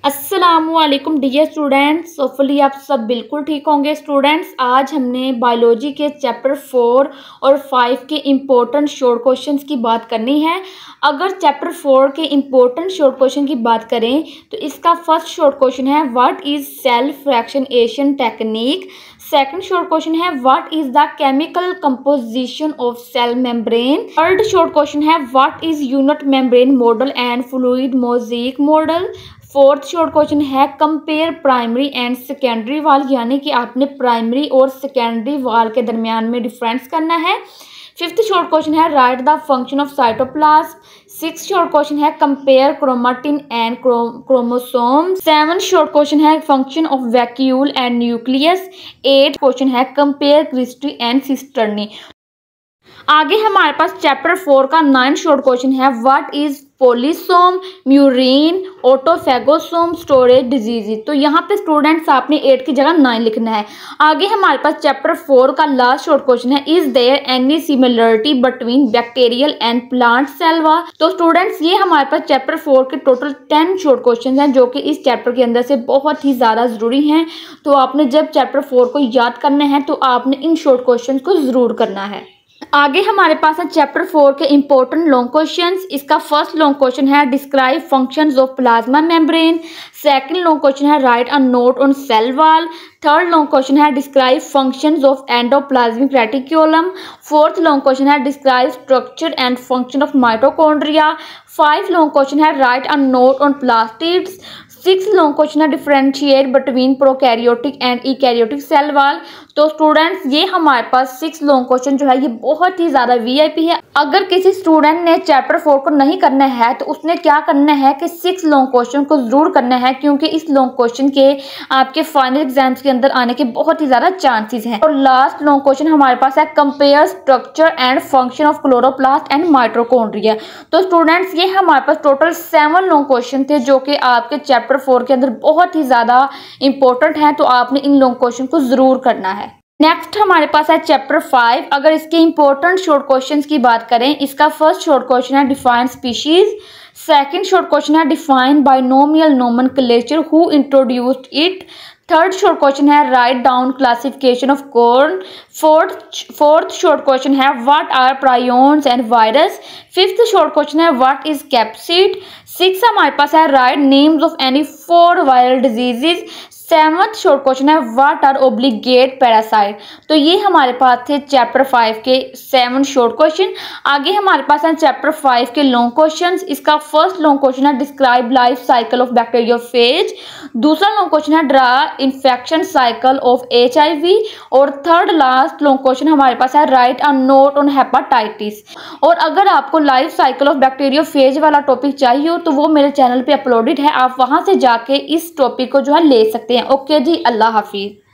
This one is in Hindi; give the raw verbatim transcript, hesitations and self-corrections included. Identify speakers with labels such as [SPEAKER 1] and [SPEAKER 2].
[SPEAKER 1] अस्सलामुअलैकुम डियर स्टूडेंट्स, होपफुली आप सब बिल्कुल ठीक होंगे। स्टूडेंट्स, आज हमने बायोलॉजी के चैप्टर फोर और फाइव के इम्पोर्टेंट शॉर्ट क्वेश्चंस की बात करनी है। अगर चैप्टर फोर के इम्पोर्टेंट शॉर्ट क्वेश्चन की बात करें तो इसका फर्स्ट शॉर्ट क्वेश्चन है what is self fractionation technique. Second short question है what is the chemical composition of cell membrane. Third short question है what is unit membrane model and fluid mosaic model. Fourth short question है कंपेयर प्राइमरी एंड सेकेंडरी वाल, यानी कि आपने प्राइमरी और सेकेंडरी वाल के दरमियान में डिफरेंस करना है। फिफ्थ शॉर्ट क्वेश्चन है write the function of cytoplasm. Six short question है compare chromatin and chromosome. Seven short question है function of vacuole and nucleus. Eight question है कंपेयर क्रिस्टी एंड सिस्टर्नी। आगे हमारे पास चैप्टर फोर का नाइन शॉर्ट क्वेश्चन है what is polysome, murein, autophagosome, storage disease. तो यहाँ पे स्टूडेंट्स आपने एट की जगह नाइन लिखना है। आगे हमारे पास चैप्टर फोर का लास्ट शॉर्ट क्वेश्चन है is there any similarity between bacterial and plant cell wall. तो स्टूडेंट्स ये हमारे पास चैप्टर फोर के टोटल टेन शॉर्ट क्वेश्चन हैं जो कि इस चैप्टर के अंदर से बहुत ही ज़्यादा ज़रूरी हैं। तो आपने जब चैप्टर फोर को याद करना है तो आपने इन शॉर्ट क्वेश्चन को ज़रूर करना है। आगे हमारे पास है चैप्टर फोर के इम्पोर्टेंट लॉन्ग क्वेश्चंस। इसका फर्स्ट लॉन्ग क्वेश्चन है describe functions of plasma membrane. Second long question है write a note on cell wall. Third long question है describe functions of endoplasmic reticulum. Fourth long question है describe structure and function of mitochondria. Five long question है write a note on plastids. Six long question है differentiate between prokaryotic and eukaryotic cell wall. तो स्टूडेंट्स ये हमारे पास सिक्स लॉन्ग क्वेश्चन जो है ये बहुत ही ज़्यादा वीआईपी है। अगर किसी स्टूडेंट ने चैप्टर फोर को नहीं करना है तो उसने क्या करना है कि सिक्स लॉन्ग क्वेश्चन को ज़रूर करना है, क्योंकि इस लॉन्ग क्वेश्चन के आपके फाइनल एग्जाम्स के अंदर आने के बहुत ही ज़्यादा चांसेस हैं। और लास्ट लॉन्ग क्वेश्चन हमारे पास है compare structure and function of chloroplast and mitochondria. तो स्टूडेंट्स ये हमारे पास टोटल सेवन लॉन्ग क्वेश्चन थे जो कि आपके चैप्टर फोर के अंदर बहुत ही ज्यादा इंपॉर्टेंट है। तो आपने इन लॉन्ग क्वेश्चन को जरूर करना है। नेक्स्ट हमारे पास है चैप्टर फाइव। अगर इसके इंपॉर्टेंट शॉर्ट क्वेश्चंस की बात करें, इसका फर्स्ट शॉर्ट क्वेश्चन है define species. Second short question है define binomial nomenclature, who introduced it. Third short question है write down classification of corn. Fourth fourth short question है what are prions and virus. Fifth short question है व्हाट इज कैप्सिड। सिक्स हमारे पास है write names of any four viral diseases. Seventh short question है व्हाट आर ओब्लिगेट पैरासाइट। तो ये हमारे पास थे चैप्टर फाइव के सेवन शॉर्ट क्वेश्चन। आगे हमारे पास है चैप्टर फाइव के लॉन्ग क्वेश्चंस। इसका फर्स्ट लॉन्ग क्वेश्चन है describe life cycle of bacteriophage. दूसरा लॉन्ग क्वेश्चन है draw infection cycle of H I V. और थर्ड लास्ट लॉन्ग क्वेश्चन हमारे पास है write a note on hepatitis. और अगर आपको लाइफ साइकिल ऑफ बैक्टीरियोफेज वाला टॉपिक चाहिए हो तो वो मेरे चैनल पे अपलोडेड है, आप वहां से जाके इस टॉपिक को जो है ले सकते हैं। ओके जी, अल्लाह हाफिज।